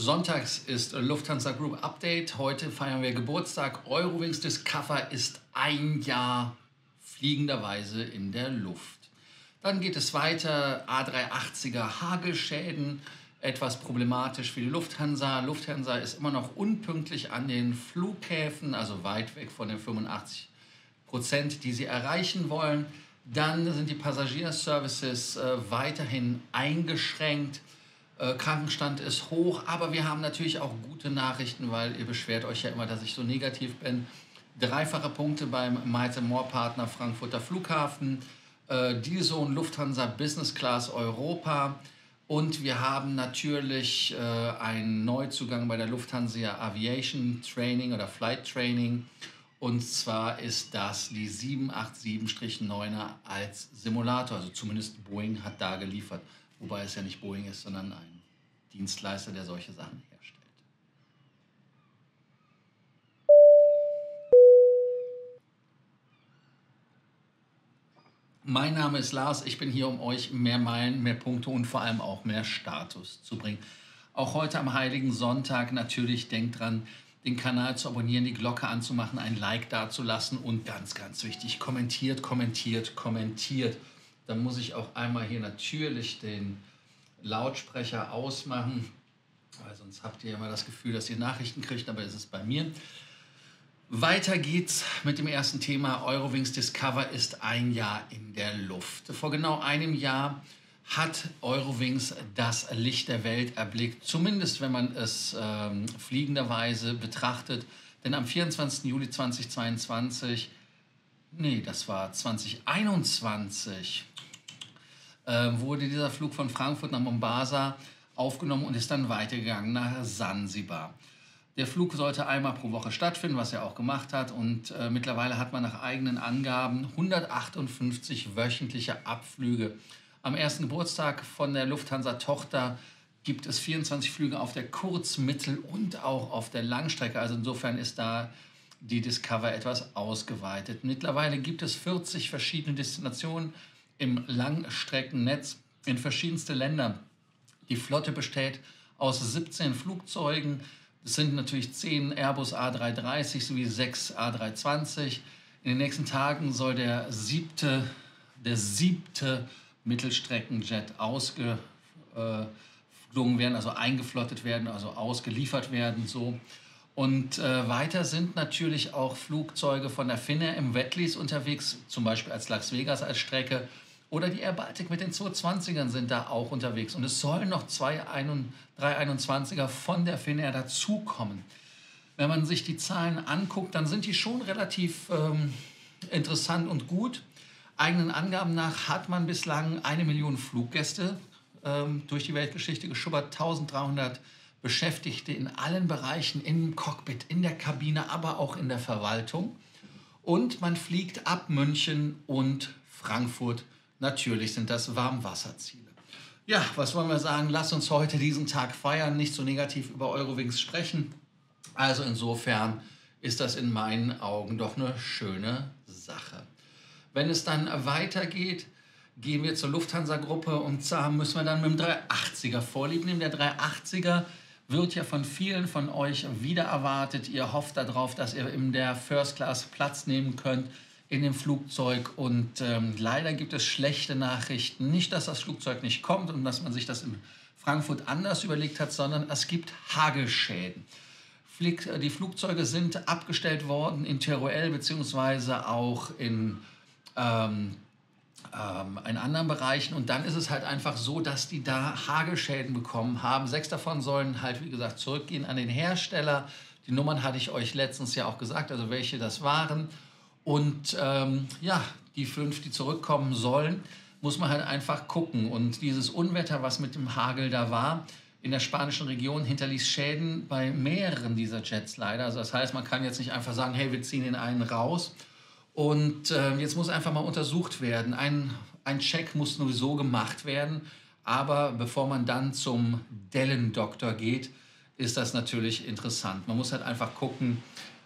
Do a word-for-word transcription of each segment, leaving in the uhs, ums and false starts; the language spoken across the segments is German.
Sonntags ist Lufthansa Group Update. Heute feiern wir Geburtstag. Eurowings Discover ist ein Jahr fliegenderweise in der Luft. Dann geht es weiter. A drei achtziger Hagelschäden. Etwas problematisch für die Lufthansa. Lufthansa ist immer noch unpünktlich an den Flughäfen, also weit weg von den fünfundachtzig Prozent, die sie erreichen wollen. Dann sind die Passagierservices äh, weiterhin eingeschränkt. Äh, Krankenstand ist hoch, aber wir haben natürlich auch gute Nachrichten, weil ihr beschwert euch ja immer, dass ich so negativ bin. Dreifache Punkte beim Miles and More Partner Frankfurter Flughafen, äh, D-Zone Lufthansa Business Class Europa und wir haben natürlich äh, einen Neuzugang bei der Lufthansa Aviation Training oder Flight Training. Und zwar ist das die sieben acht sieben neuner als Simulator. Also zumindest Boeing hat da geliefert. Wobei es ja nicht Boeing ist, sondern ein Dienstleister, der solche Sachen herstellt. Mein Name ist Lars. Ich bin hier, um euch mehr Meilen, mehr Punkte und vor allem auch mehr Status zu bringen. Auch heute am Heiligen Sonntag natürlich denkt dran, den Kanal zu abonnieren, die Glocke anzumachen, ein Like dazulassen und ganz, ganz wichtig, kommentiert, kommentiert, kommentiert. Dann muss ich auch einmal hier natürlich den Lautsprecher ausmachen, weil sonst habt ihr immer das Gefühl, dass ihr Nachrichten kriegt, aber es ist bei mir. Weiter geht's mit dem ersten Thema. Eurowings Discover ist ein Jahr in der Luft. Vor genau einem Jahr hat Eurowings das Licht der Welt erblickt, zumindest wenn man es ähm, fliegenderweise betrachtet. Denn am vierundzwanzigsten Juli zweitausendzweiundzwanzig, nee, das war zweitausendeinundzwanzig, äh, wurde dieser Flug von Frankfurt nach Mombasa aufgenommen und ist dann weitergegangen nach Sansibar. Der Flug sollte einmal pro Woche stattfinden, was er auch gemacht hat. Und äh, mittlerweile hat man nach eigenen Angaben hundertachtundfünfzig wöchentliche Abflüge. Am ersten Geburtstag von der Lufthansa-Tochter gibt es vierundzwanzig Flüge auf der Kurz-, Mittel- und auch auf der Langstrecke. Also insofern ist da die Discover etwas ausgeweitet. Mittlerweile gibt es vierzig verschiedene Destinationen im Langstreckennetz in verschiedenste Länder. Die Flotte besteht aus siebzehn Flugzeugen. Es sind natürlich zehn Airbus A drei dreißig sowie sechs A drei zwanzig. In den nächsten Tagen soll der siebte, der siebte Mittelstreckenjet ausgeflogen werden, also eingeflottet werden, also ausgeliefert werden. So. Und äh, weiter sind natürlich auch Flugzeuge von der Finnair im Wetlease unterwegs, zum Beispiel als Las Vegas als Strecke. Oder die Air Baltic mit den zweihundertzwanzigern sind da auch unterwegs. Und es sollen noch zwei dreihunderteinundzwanziger von der Finnair dazukommen. Wenn man sich die Zahlen anguckt, dann sind die schon relativ ähm, interessant und gut. Eigenen Angaben nach hat man bislang eine Million Fluggäste ähm, durch die Weltgeschichte geschubbert, eintausenddreihundert Beschäftigte in allen Bereichen, im Cockpit, in der Kabine, aber auch in der Verwaltung. Und man fliegt ab München und Frankfurt. Natürlich sind das Warmwasserziele. Ja, was wollen wir sagen? Lasst uns heute diesen Tag feiern, nicht so negativ über Eurowings sprechen. Also insofern ist das in meinen Augen doch eine schöne Sache. Wenn es dann weitergeht, gehen wir zur Lufthansa-Gruppe und zwar müssen wir dann mit dem dreihundertachtziger Vorlieb nehmen. Der dreihundertachtziger wird ja von vielen von euch wieder erwartet. Ihr hofft darauf, dass ihr in der First Class Platz nehmen könnt in dem Flugzeug und ähm, leider gibt es schlechte Nachrichten. Nicht, dass das Flugzeug nicht kommt und dass man sich das in Frankfurt anders überlegt hat, sondern es gibt Hagelschäden. Flieg, die Flugzeuge sind abgestellt worden in Teruel beziehungsweise auch in, ähm, ähm, in anderen Bereichen und dann ist es halt einfach so, dass die da Hagelschäden bekommen haben. Sechs davon sollen halt, wie gesagt, zurückgehen an den Hersteller. Die Nummern hatte ich euch letztens ja auch gesagt, also welche das waren. Und ähm, ja, die fünf, die zurückkommen sollen, muss man halt einfach gucken. Und dieses Unwetter, was mit dem Hagel da war, in der spanischen Region hinterließ Schäden bei mehreren dieser Jets leider. Also das heißt, man kann jetzt nicht einfach sagen, hey, wir ziehen den einen raus. Und äh, jetzt muss einfach mal untersucht werden. Ein, ein Check muss sowieso gemacht werden. Aber bevor man dann zum Dellendoktor geht, ist das natürlich interessant. Man muss halt einfach gucken,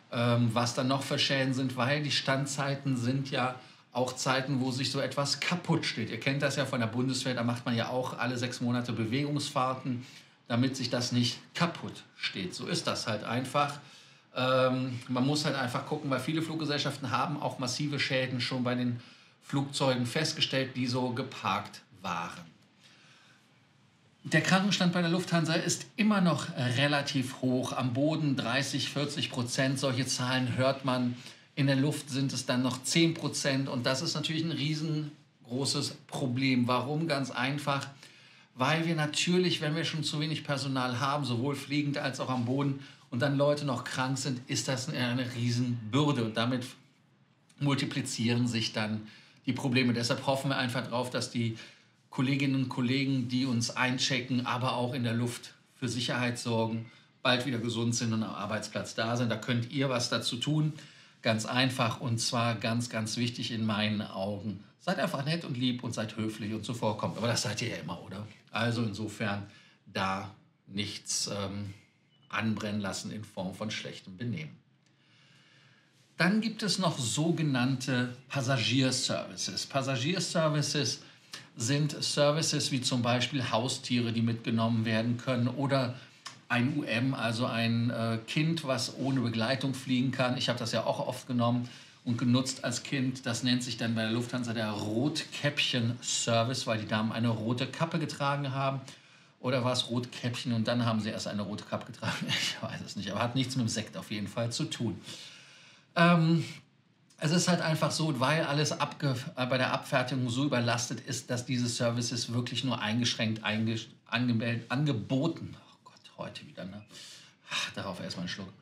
was dann noch für Schäden sind, weil die Standzeiten sind ja auch Zeiten, wo sich so etwas kaputt steht. Ihr kennt das ja von der Bundeswehr, da macht man ja auch alle sechs Monate Bewegungsfahrten damit sich das nicht kaputt steht. So ist das halt einfach. Ähm, man muss halt einfach gucken, weil viele Fluggesellschaften haben auch massive Schäden schon bei den Flugzeugen festgestellt, die so geparkt waren. Der Krankenstand bei der Lufthansa ist immer noch relativ hoch. Am Boden dreißig, vierzig Prozent. Solche Zahlen hört man. In der Luft sind es dann noch zehn Prozent. Und das ist natürlich ein riesengroßes Problem. Warum? Ganz einfach, weil wir natürlich, wenn wir schon zu wenig Personal haben, sowohl fliegend als auch am Boden, und dann Leute noch krank sind, ist das eine Riesenbürde. Und damit multiplizieren sich dann die Probleme. Deshalb hoffen wir einfach darauf, dass die Kolleginnen und Kollegen, die uns einchecken, aber auch in der Luft für Sicherheit sorgen, bald wieder gesund sind und am Arbeitsplatz da sind. Da könnt ihr was dazu tun. Ganz einfach und zwar ganz, ganz wichtig in meinen Augen. Seid einfach nett und lieb und seid höflich und zuvorkommend. Aber das seid ihr ja immer, oder? Also insofern da nichts ähm, anbrennen lassen in Form von schlechtem Benehmen. Dann gibt es noch sogenannte Passagierservices. Passagierservices sind Services wie zum Beispiel Haustiere, die mitgenommen werden können oder ein U M, also ein äh, Kind, was ohne Begleitung fliegen kann. Ich habe das ja auch oft genommen und genutzt als Kind. Das nennt sich dann bei der Lufthansa der Rotkäppchen-Service, weil die Damen eine rote Kappe getragen haben. Oder war es Rotkäppchen und dann haben sie erst eine rote Kappe getragen? Ich weiß es nicht, aber hat nichts mit dem Sekt auf jeden Fall zu tun. Ähm, Es ist halt einfach so, weil alles abge äh, bei der Abfertigung so überlastet ist, dass diese Services wirklich nur eingeschränkt einge angemeldet, angeboten, oh Gott, heute wieder, ne? Ach, darauf erstmal einen Schluck,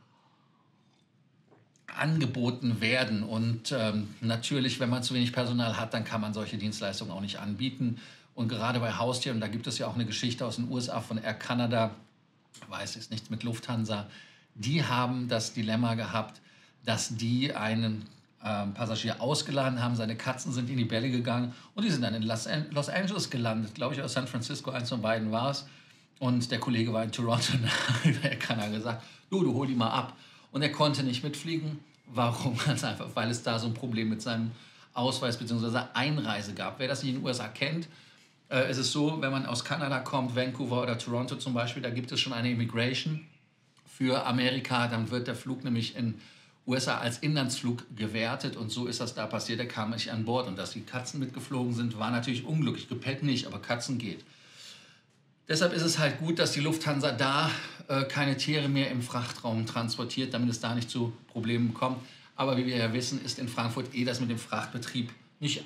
angeboten werden. Und ähm, natürlich, wenn man zu wenig Personal hat, dann kann man solche Dienstleistungen auch nicht anbieten. Und gerade bei Haustieren, da gibt es ja auch eine Geschichte aus den U S A von Air Canada, weiß ich nichts mit Lufthansa, die haben das Dilemma gehabt, dass die einen ähm, Passagier ausgeladen haben, seine Katzen sind in die Bälle gegangen und die sind dann in Los, An Los Angeles gelandet, glaube ich aus San Francisco, eins von beiden war es. Und der Kollege war in Toronto und er kann er gesagt, du, du hol die mal ab. Und er konnte nicht mitfliegen. Warum? Ganz einfach, weil es da so ein Problem mit seinem Ausweis bzw. Einreise gab. Wer das nicht in den U S A kennt, äh, ist es so, wenn man aus Kanada kommt, Vancouver oder Toronto zum Beispiel, da gibt es schon eine Immigration für Amerika, dann wird der Flug nämlich in U S A als Inlandsflug gewertet und so ist das da passiert, er kam nicht an Bord und dass die Katzen mitgeflogen sind, war natürlich unglücklich, Gepäck nicht, aber Katzen geht. Deshalb ist es halt gut, dass die Lufthansa da äh, keine Tiere mehr im Frachtraum transportiert, damit es da nicht zu Problemen kommt. Aber wie wir ja wissen, ist in Frankfurt eh das mit dem Frachtbetrieb nicht,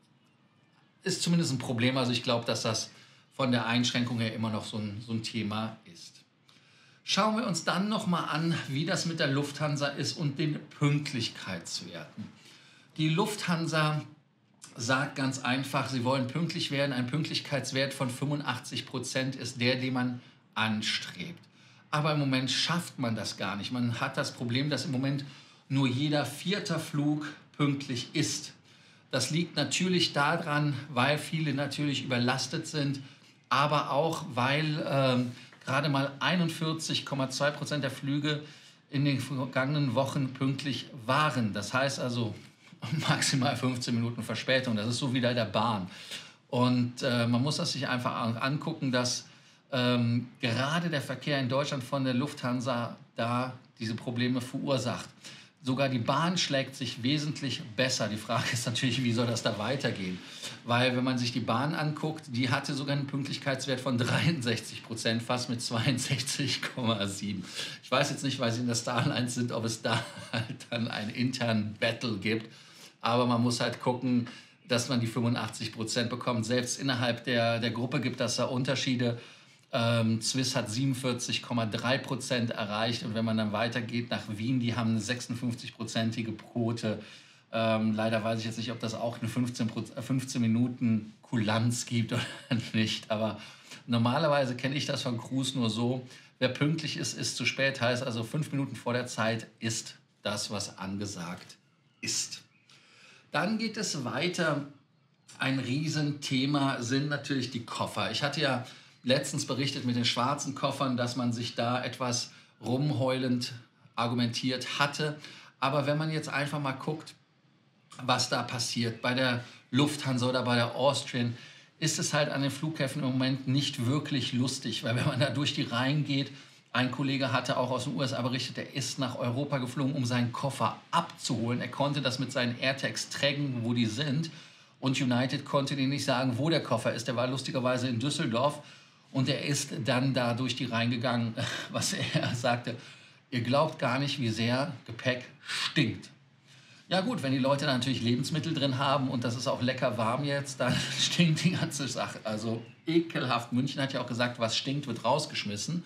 ist zumindest ein Problem. Also ich glaube, dass das von der Einschränkung her immer noch so ein, so ein Thema ist. Schauen wir uns dann nochmal an, wie das mit der Lufthansa ist und den Pünktlichkeitswerten. Die Lufthansa sagt ganz einfach, sie wollen pünktlich werden. Ein Pünktlichkeitswert von fünfundachtzig Prozent ist der, den man anstrebt. Aber im Moment schafft man das gar nicht. Man hat das Problem, dass im Moment nur jeder vierte Flug pünktlich ist. Das liegt natürlich daran, weil viele natürlich überlastet sind, aber auch, weil ähm, gerade mal einundvierzig Komma zwei Prozent der Flüge in den vergangenen Wochen pünktlich waren. Das heißt also maximal fünfzehn Minuten Verspätung. Das ist so wie bei der Bahn. Und äh, man muss das sich einfach angucken, dass ähm, gerade der Verkehr in Deutschland von der Lufthansa da diese Probleme verursacht. Sogar die Bahn schlägt sich wesentlich besser. Die Frage ist natürlich, wie soll das da weitergehen? Weil wenn man sich die Bahn anguckt, die hatte sogar einen Pünktlichkeitswert von dreiundsechzig Prozent, fast mit zweiundsechzig Komma sieben. Ich weiß jetzt nicht, weil sie in der Starlines sind, ob es da halt dann einen internen Battle gibt. Aber man muss halt gucken, dass man die fünfundachtzig Prozent bekommt. Selbst innerhalb der, der Gruppe gibt es da Unterschiede. Ähm, Swiss hat siebenundvierzig Komma drei Prozent erreicht und wenn man dann weitergeht nach Wien, die haben eine sechsundfünfzig-prozentige Quote. Ähm, leider weiß ich jetzt nicht, ob das auch eine fünfzehn, fünfzehn Minuten Kulanz gibt oder nicht, aber normalerweise kenne ich das von Cruise nur so, wer pünktlich ist, ist zu spät, heißt also fünf Minuten vor der Zeit ist das, was angesagt ist. Dann geht es weiter. Ein Riesenthema sind natürlich die Koffer. Ich hatte ja letztens berichtet mit den schwarzen Koffern, dass man sich da etwas rumheulend argumentiert hatte. Aber wenn man jetzt einfach mal guckt, was da passiert bei der Lufthansa oder bei der Austrian, ist es halt an den Flughäfen im Moment nicht wirklich lustig, weil wenn man da durch die Reihen geht, ein Kollege hatte auch aus den U S A berichtet, er ist nach Europa geflogen, um seinen Koffer abzuholen. Er konnte das mit seinen AirTags tracken, wo die sind. Und United konnte denen nicht sagen, wo der Koffer ist. Der war lustigerweise in Düsseldorf und er ist dann da durch die Reihen gegangen, was er sagte. Ihr glaubt gar nicht, wie sehr Gepäck stinkt. Ja gut, wenn die Leute da natürlich Lebensmittel drin haben und das ist auch lecker warm jetzt, dann stinkt die ganze Sache. Also ekelhaft. München hat ja auch gesagt, was stinkt, wird rausgeschmissen.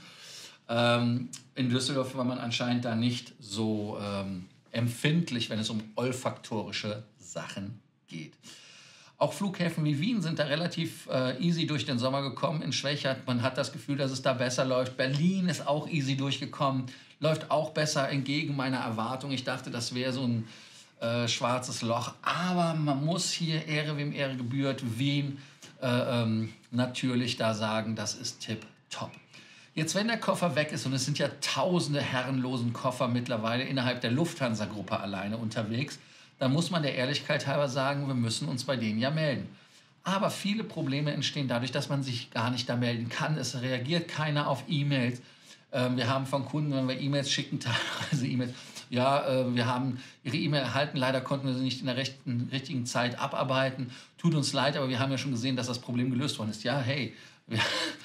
Ähm, in Düsseldorf war man anscheinend da nicht so ähm, empfindlich, wenn es um olfaktorische Sachen geht. Auch Flughäfen wie Wien sind da relativ äh, easy durch den Sommer gekommen. In Schwechat, man hat das Gefühl, dass es da besser läuft. Berlin ist auch easy durchgekommen, läuft auch besser entgegen meiner Erwartung. Ich dachte, das wäre so ein äh, schwarzes Loch. Aber man muss hier, Ehre wem Ehre gebührt, Wien äh, ähm, natürlich da sagen, das ist tipptopp. Jetzt, wenn der Koffer weg ist, und es sind ja tausende herrenlosen Koffer mittlerweile innerhalb der Lufthansa-Gruppe alleine unterwegs, dann muss man der Ehrlichkeit halber sagen, wir müssen uns bei denen ja melden. Aber viele Probleme entstehen dadurch, dass man sich gar nicht da melden kann. Es reagiert keiner auf E-Mails. Ähm, wir haben von Kunden, wenn wir E-Mails schicken, teilweise E-Mails, ja, äh, wir haben Ihre E-Mail erhalten, leider konnten wir sie nicht in der rechten, richtigen Zeit abarbeiten. Tut uns leid, aber wir haben ja schon gesehen, dass das Problem gelöst worden ist. Ja, hey, wir,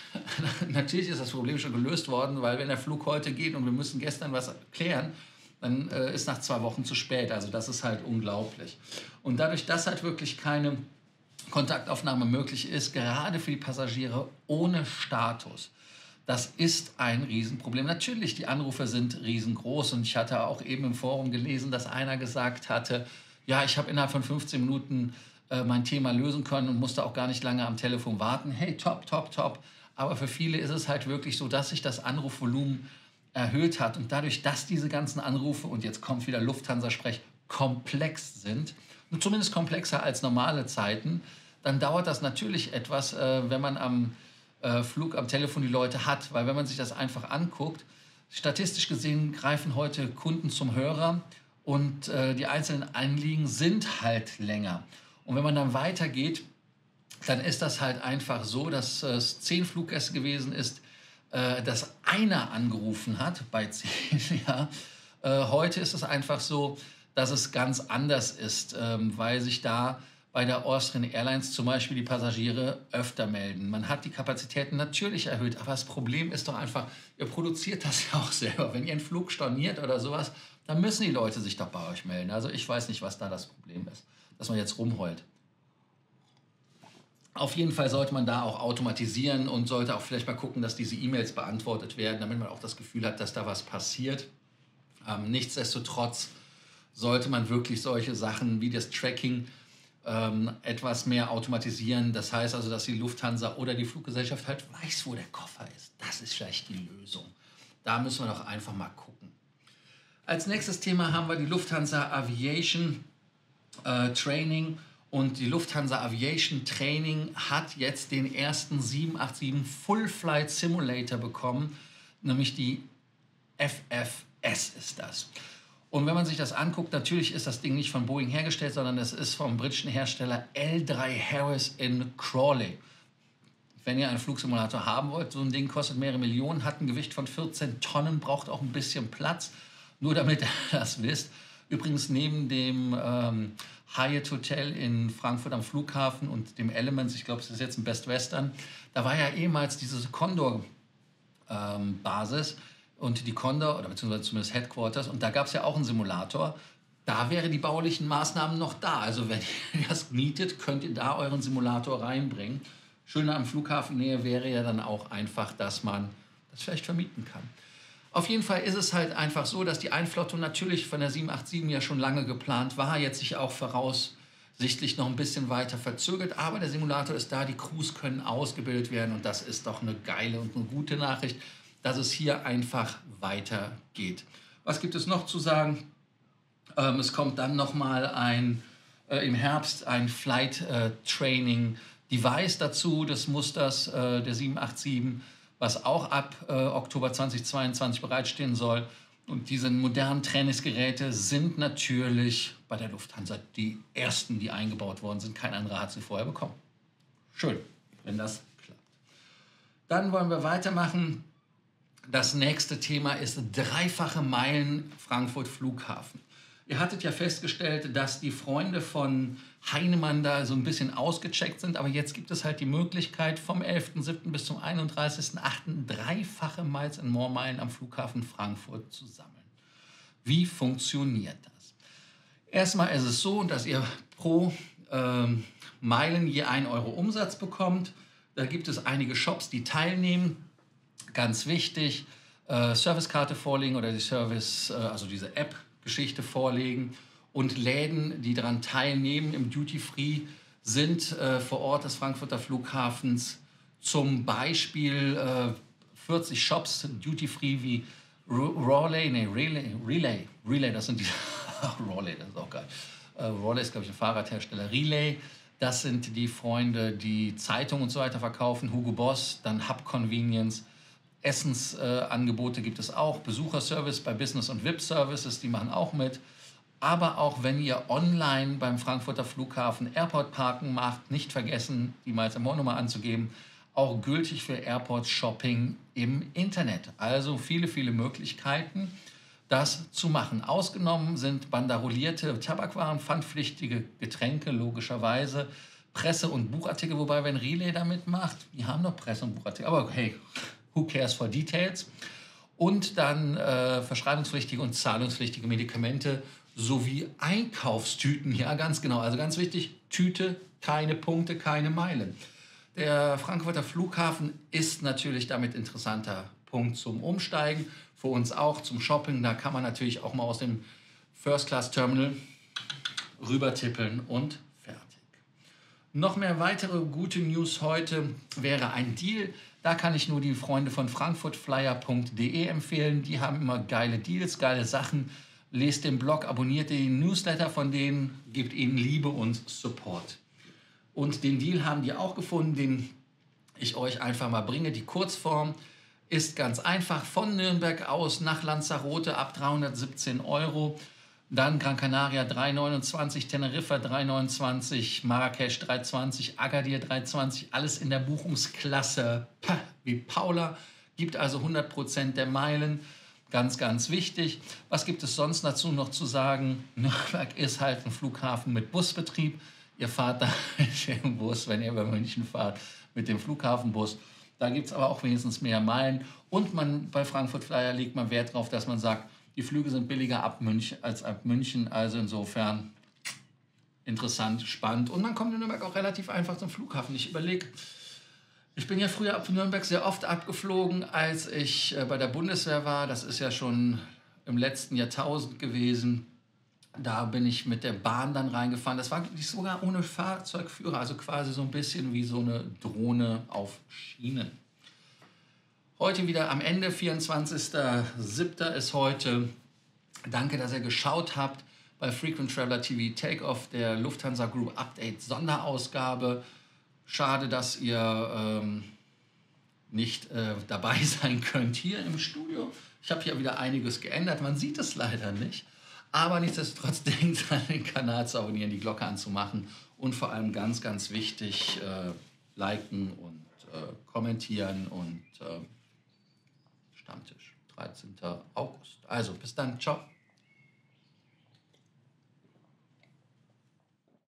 natürlich ist das Problem schon gelöst worden, weil wenn der Flug heute geht und wir müssen gestern was klären, dann äh, ist nach zwei Wochen zu spät. Also das ist halt unglaublich. Und dadurch, dass halt wirklich keine Kontaktaufnahme möglich ist, gerade für die Passagiere ohne Status, das ist ein Riesenproblem. Natürlich, die Anrufe sind riesengroß und ich hatte auch eben im Forum gelesen, dass einer gesagt hatte, ja, ich habe innerhalb von fünfzehn Minuten äh, mein Thema lösen können und musste auch gar nicht lange am Telefon warten. Hey, top, top, top. Aber für viele ist es halt wirklich so, dass sich das Anrufvolumen erhöht hat und dadurch, dass diese ganzen Anrufe, und jetzt kommt wieder Lufthansa-Sprech, komplex sind, und zumindest komplexer als normale Zeiten, dann dauert das natürlich etwas, äh, wenn man am äh, Flug, am Telefon die Leute hat, weil wenn man sich das einfach anguckt, statistisch gesehen greifen heute Kunden zum Hörer und äh, die einzelnen Anliegen sind halt länger. Und wenn man dann weitergeht, dann ist das halt einfach so, dass es zehn Fluggäste gewesen ist, dass einer angerufen hat bei zehn, ja. Heute ist es einfach so, dass es ganz anders ist, weil sich da bei der Austrian Airlines zum Beispiel die Passagiere öfter melden. Man hat die Kapazitäten natürlich erhöht, aber das Problem ist doch einfach, ihr produziert das ja auch selber. Wenn ihr einen Flug storniert oder sowas, dann müssen die Leute sich doch bei euch melden. Also ich weiß nicht, was da das Problem ist, dass man jetzt rumheult. Auf jeden Fall sollte man da auch automatisieren und sollte auch vielleicht mal gucken, dass diese E-Mails beantwortet werden, damit man auch das Gefühl hat, dass da was passiert. Ähm, nichtsdestotrotz sollte man wirklich solche Sachen wie das Tracking ähm, etwas mehr automatisieren. Das heißt also, dass die Lufthansa oder die Fluggesellschaft halt weiß, wo der Koffer ist. Das ist vielleicht die Lösung. Da müssen wir doch einfach mal gucken. Als nächstes Thema haben wir die Lufthansa Aviation äh, Training. Und die Lufthansa Aviation Training hat jetzt den ersten sieben acht sieben Full Flight Simulator bekommen, nämlich die F F S ist das. Und wenn man sich das anguckt, natürlich ist das Ding nicht von Boeing hergestellt, sondern es ist vom britischen Hersteller L drei Harris in Crawley. Wenn ihr einen Flugsimulator haben wollt, so ein Ding kostet mehrere Millionen, hat ein Gewicht von vierzehn Tonnen, braucht auch ein bisschen Platz, nur damit ihr das wisst. Übrigens neben dem ähm, Hyatt Hotel in Frankfurt am Flughafen und dem Elements, ich glaube, es ist jetzt ein Best Western, da war ja ehemals diese Condor-Basis ähm, und die Condor, oder beziehungsweise zumindest Headquarters, und da gab es ja auch einen Simulator. Da wären die baulichen Maßnahmen noch da. Also wenn ihr das mietet, könnt ihr da euren Simulator reinbringen. Schöner am Flughafennähe wäre ja dann auch einfach, dass man das vielleicht vermieten kann. Auf jeden Fall ist es halt einfach so, dass die Einflottung natürlich von der sieben acht sieben ja schon lange geplant war, jetzt sich auch voraussichtlich noch ein bisschen weiter verzögert, aber der Simulator ist da, die Crews können ausgebildet werden und das ist doch eine geile und eine gute Nachricht, dass es hier einfach weitergeht. Was gibt es noch zu sagen? Ähm, es kommt dann nochmal ein, äh, im Herbst ein Flight äh, Training Device dazu des Musters äh, der sieben acht sieben, was auch ab äh, Oktober zweitausendzweiundzwanzig bereitstehen soll. Und diese modernen Trainingsgeräte sind natürlich bei der Lufthansa die ersten, die eingebaut worden sind. Kein anderer hat sie vorher bekommen. Schön. wenn das klappt. Dann wollen wir weitermachen. Das nächste Thema ist dreifache Meilen Frankfurt Flughafen. Ihr hattet ja festgestellt, dass die Freunde von Heinemann da so ein bisschen ausgecheckt sind, aber jetzt gibt es halt die Möglichkeit, vom elften siebten bis zum einunddreißigsten achten dreifache Miles and More Meilen am Flughafen Frankfurt zu sammeln. Wie funktioniert das? Erstmal ist es so, dass ihr pro ähm, Meilen je ein Euro Umsatz bekommt. Da gibt es einige Shops, die teilnehmen. Ganz wichtig, äh, Servicekarte vorlegen oder die Service, äh, also diese App-Geschichte vorlegen. Und Läden, die daran teilnehmen im Duty Free, sind äh, vor Ort des Frankfurter Flughafens zum Beispiel äh, vierzig Shops Duty Free wie Raleigh, nee, Relay, Relay, Relay, das sind die, Raleigh, das ist auch geil. Äh, Raleigh ist, glaube ich, ein Fahrradhersteller. Relay, das sind die Freunde, die Zeitungen und so weiter verkaufen. Hugo Boss, dann Hub Convenience. Essensangebote äh, gibt es auch. Besucherservice bei Business- und V I P-Services, die machen auch mit. Aber auch wenn ihr online beim Frankfurter Flughafen Airport Parken macht, nicht vergessen, die Miles and More Nummer anzugeben, auch gültig für Airport Shopping im Internet. Also viele, viele Möglichkeiten, das zu machen. Ausgenommen sind banderolierte Tabakwaren, pfandpflichtige Getränke, logischerweise, Presse- und Buchartikel, wobei, wenn Relay damit macht, die haben noch Presse- und Buchartikel, aber hey, who cares for details? Und dann äh, verschreibungspflichtige und zahlungspflichtige Medikamente sowie Einkaufstüten. Ja, ganz genau. Also ganz wichtig, Tüte, keine Punkte, keine Meilen. Der Frankfurter Flughafen ist natürlich damit interessanter Punkt zum Umsteigen. Für uns auch zum Shopping. Da kann man natürlich auch mal aus dem First-Class-Terminal rüber tippeln und fertig. Noch mehr weitere gute News heute wäre ein Deal. Da kann ich nur die Freunde von frankfurtflyer punkt de empfehlen. Die haben immer geile Deals, geile Sachen. Lest den Blog, abonniert den Newsletter von denen, gebt ihnen Liebe und Support. Und den Deal haben die auch gefunden, den ich euch einfach mal bringe. Die Kurzform ist ganz einfach. Von Nürnberg aus nach Lanzarote ab dreihundertsiebzehn Euro. Dann Gran Canaria drei neunundzwanzig, Teneriffa drei neunundzwanzig, Marrakesch drei zwanzig, Agadir drei zwanzig. Alles in der Buchungsklasse wie Paula. Gibt also hundert Prozent der Meilen. Ganz, ganz wichtig. Was gibt es sonst dazu noch zu sagen? Nürnberg ist halt ein Flughafen mit Busbetrieb. Ihr fahrt da mit dem Bus, wenn ihr über München fahrt, mit dem Flughafenbus. Da gibt es aber auch wenigstens mehr Meilen. Und man, bei Frankfurt Flyer legt man Wert darauf, dass man sagt, die Flüge sind billiger ab München als ab München. Also insofern interessant, spannend. Und man kommt in Nürnberg auch relativ einfach zum Flughafen. Ich überlege, ich bin ja früher ab Nürnberg sehr oft abgeflogen, als ich äh, bei der Bundeswehr war. Das ist ja schon im letzten Jahrtausend gewesen. Da bin ich mit der Bahn dann reingefahren. Das war sogar ohne Fahrzeugführer, also quasi so ein bisschen wie so eine Drohne auf Schienen. Heute wieder am Ende, vierundzwanzigster siebter ist heute. Danke, dass ihr geschaut habt bei Frequent Traveler T V Takeoff, der Lufthansa Group Update Sonderausgabe. Schade, dass ihr ähm, nicht äh, dabei sein könnt hier im Studio. Ich habe hier wieder einiges geändert, man sieht es leider nicht. Aber nichtsdestotrotz denkt an den Kanal zu abonnieren, die Glocke anzumachen und vor allem ganz, ganz wichtig, äh, liken und äh, kommentieren und äh, Stammtisch, dreizehnter August. Also bis dann, ciao.